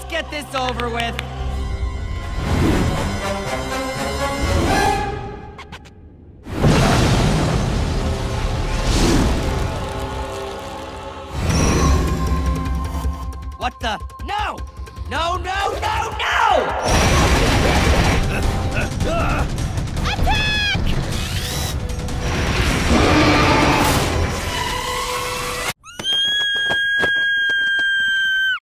let's get this over with. What the? No! No, no, no, no! Attack!